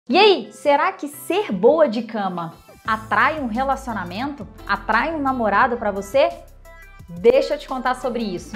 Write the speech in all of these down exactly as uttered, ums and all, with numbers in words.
E aí, será que ser boa de cama atrai um relacionamento? Atrai um namorado pra você? Deixa eu te contar sobre isso.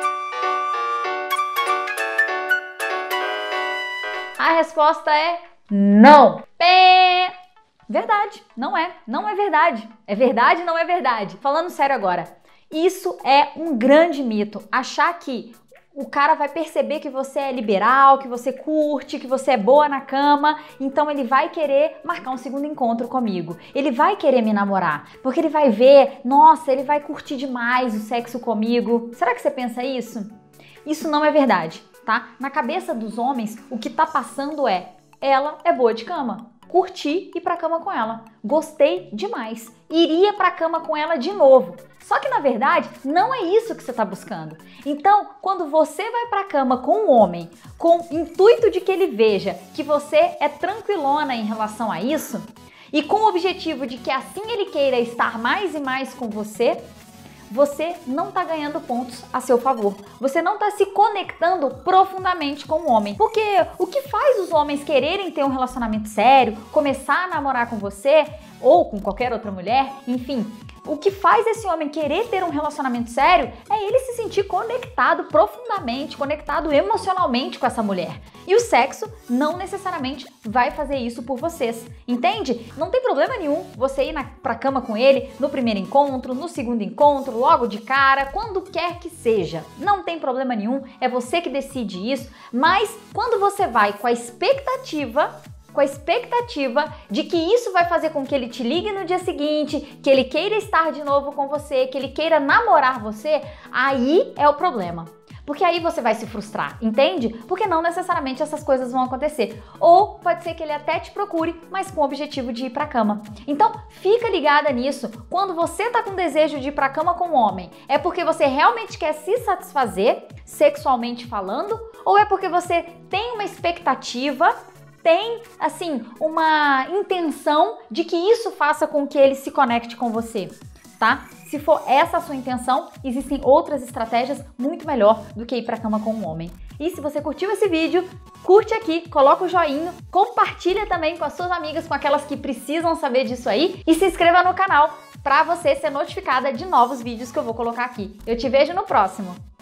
A resposta é não. Pé! Verdade, não é. Não é verdade. É verdade, não é verdade. Falando sério agora, isso é um grande mito. Achar que o cara vai perceber que você é liberal, que você curte, que você é boa na cama, então ele vai querer marcar um segundo encontro comigo. Ele vai querer me namorar, porque ele vai ver, nossa, ele vai curtir demais o sexo comigo. Será que você pensa isso? Isso não é verdade, tá? Na cabeça dos homens, o que tá passando é, ela é boa de cama. Curti ir pra cama com ela. Gostei demais. Iria pra cama com ela de novo. Só que na verdade, não é isso que você tá buscando. Então, quando você vai pra cama com um homem, com o intuito de que ele veja que você é tranquilona em relação a isso, e com o objetivo de que assim ele queira estar mais e mais com você, você não está ganhando pontos a seu favor. Você não está se conectando profundamente com o homem. Porque o que faz os homens quererem ter um relacionamento sério, começar a namorar com você ou com qualquer outra mulher, enfim, o que faz esse homem querer ter um relacionamento sério é ele se sentir conectado profundamente, conectado emocionalmente com essa mulher. E o sexo não necessariamente vai fazer isso por vocês, entende? Não tem problema nenhum você ir na, pra cama com ele no primeiro encontro, no segundo encontro, logo de cara, quando quer que seja. Não tem problema nenhum, é você que decide isso, mas quando você vai com a expectativa com a expectativa de que isso vai fazer com que ele te ligue no dia seguinte, que ele queira estar de novo com você, que ele queira namorar você, aí é o problema. Porque aí você vai se frustrar, entende? Porque não necessariamente essas coisas vão acontecer. Ou pode ser que ele até te procure, mas com o objetivo de ir pra cama. Então, fica ligada nisso. Quando você tá com desejo de ir pra cama com um homem, é porque você realmente quer se satisfazer, sexualmente falando, ou é porque você tem uma expectativa, tem, assim, uma intenção de que isso faça com que ele se conecte com você, tá? Se for essa a sua intenção, existem outras estratégias muito melhor do que ir pra cama com um homem. E se você curtiu esse vídeo, curte aqui, coloca o joinha, compartilha também com as suas amigas, com aquelas que precisam saber disso aí, e se inscreva no canal para você ser notificada de novos vídeos que eu vou colocar aqui. Eu te vejo no próximo!